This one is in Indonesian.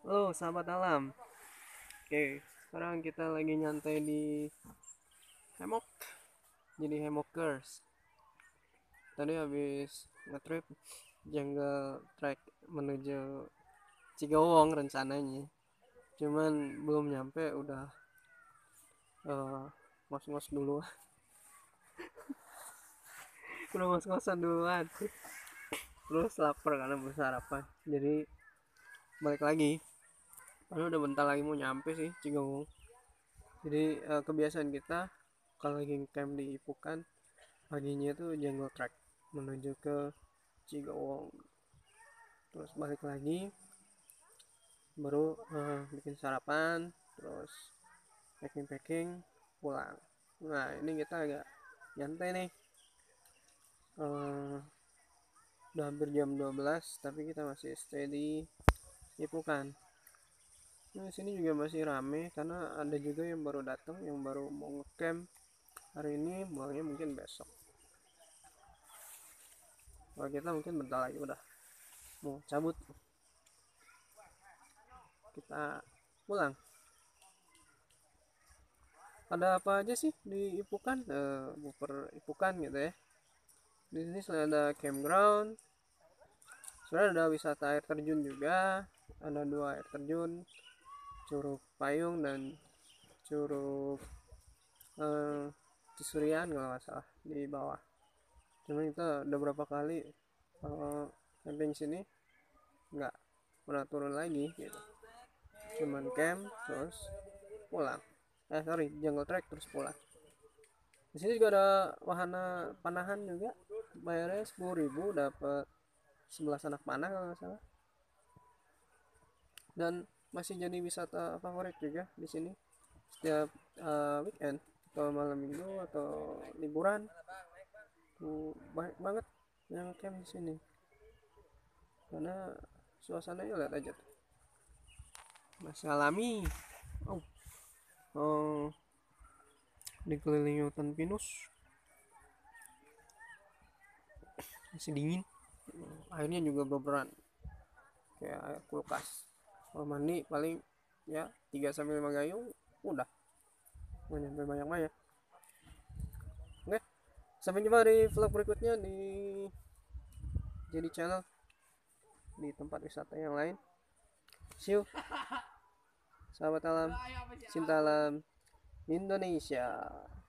Halo, sahabat alam. Oke, sekarang kita lagi nyantai di hammock. Jadi hammockers. Tadi habis nge-trip jungle trek menuju Cigawong rencananya. Cuman belum nyampe udah eh, ngos-ngos dulu. Udah ngos-ngosan duluan. Terus lapar karena belum sarapan. Jadi balik lagi. Padahal udah bentar lagi mau nyampe sih Cigawong. Jadi kebiasaan kita kalau lagi camp di Ipukan paginya tuh jungle trek menuju ke Cigawong, terus balik lagi baru bikin sarapan, terus packing packing pulang. Nah ini kita agak nyantai nih. Eh, udah hampir jam 12 tapi kita masih stay di Ipukan. Nah sini juga masih rame karena ada juga yang baru datang, yang baru mau ngecamp hari ini, pulangnya mungkin besok. Kalau kita mungkin bentar lagi udah mau cabut, kita pulang. Ada apa aja sih di Ipukan? Buper Ipukan gitu ya. Di sini selain ada campground, sebenarnya ada wisata air terjun juga. Ada dua air terjun, Curug Payung dan Curug eh, Cisurian kalau nggak salah di bawah. Cuma kita udah berapa kali camping sini nggak pernah turun lagi gitu. Cuman camp terus pulang. Sorry, jungle trek terus pulang. Di sini juga ada wahana panahan juga, bayarnya 10.000 dapat 11 anak panah kalau nggak salah, dan masih jadi wisata favorit juga di sini setiap weekend atau malam minggu atau liburan tuh banyak banget yang camp di sini karena suasananya lihat aja tuh masih alami. Oh, oh, dikelilingi hutan pinus, masih dingin, airnya juga berberan kayak air kulkas. Kalau mandi paling ya 3 sampai 5 gayung udah, nggak nyampe banyak banyak. Oke, sampai jumpa di vlog berikutnya di jadi channel di tempat wisata yang lain. See you, sahabat alam, cinta alam Indonesia.